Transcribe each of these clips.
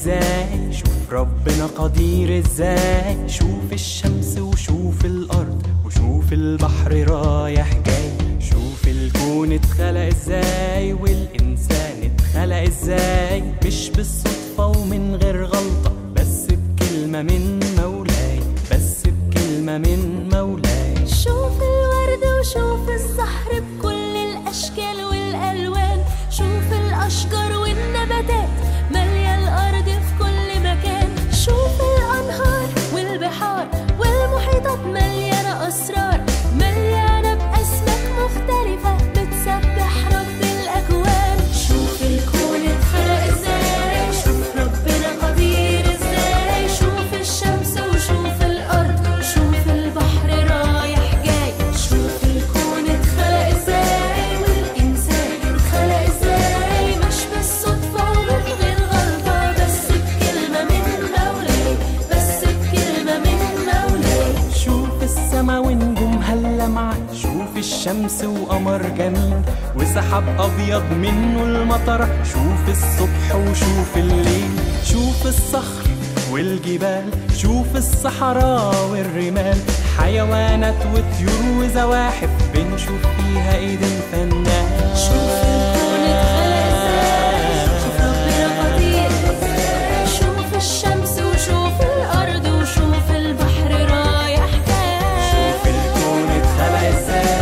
ازاي، شوف ربنا قدير ازاي. شوف الشمس وشوف الارض وشوف البحر رايح جاي. شوف الكون اتخلق ازاي والانسان اتخلق ازاي، مش بالصدفة ومن غير غلطة، بس بكلمة من مولاي، بس بكلمة من مولاي. شوف الورد وشوف الزهر بكل الاشكال والالوان. شوف الاشجار والنباتات مالية الارض في كل مكان. شوف الانهار والبحار والمحيطات مليانة اسرار، مليانة باسماك مختلفة بتسبح رب الاكوان. شوف الكون اتخلق ازاي، شوف ربنا قدير ازاي. شوف الشمس وشوف الارض وشوف البحر رايح جاي. شوف الكون اتخلق ازاي والانسان اتخلق ازاي، مش بالصدفة ومن غير غلطة، بس بكلمة من مولاي، بس بكلمة من مولاي. شوف السما ونجومها اللمعة، شوف الشمس وقمر جميل وسحاب أبيض منه المطر. شوف الصبح وشوف الليل، شوف الصخر والجبال، شوف الصحراء والرمال. حيوانات وطيور وزواحف بنشوف فيها ايد الفنان. شوف الكون اتخلق ازاي، شوف ربنا قدير ازاي. شوف الشمس وشوف الارض وشوف البحر رايح جاي. شوف الكون اتخلق ازاي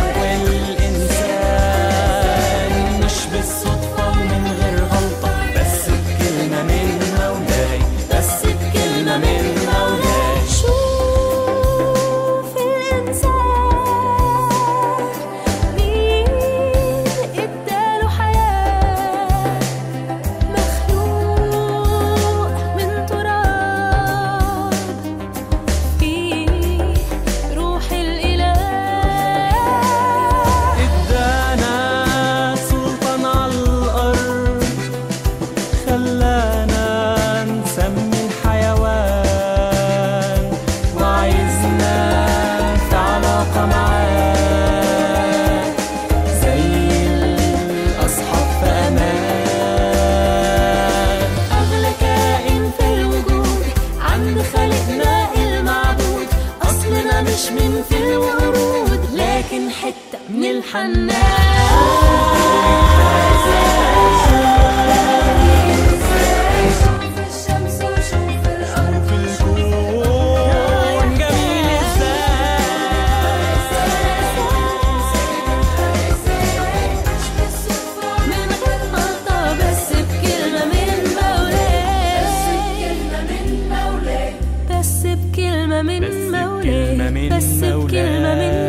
والانسان مش بالصدفة ومن غير غلطة، بس بكلمة من مولاي، بس بكلمة من مولاي. شوف الإنسان مين اداله حياة، مخلوق من تراب فيه روح الإله. ادانا سلطان على الارض، خلانا نسمي الحيوان، وعايزنا في علاقة معاه زي الأصحاب في أمان. أغلى كائن في الوجود عند خالقنا المعبود، أصلنا مش من في الورود لكن حتة من الحنان. شوف الشمس وشوف الأرض في الكون جميل من غير غلطة، بس بكلمة من مولاي، بس بكلمة من بس بكلمة مولاي، من بس بكلمة مولاي. من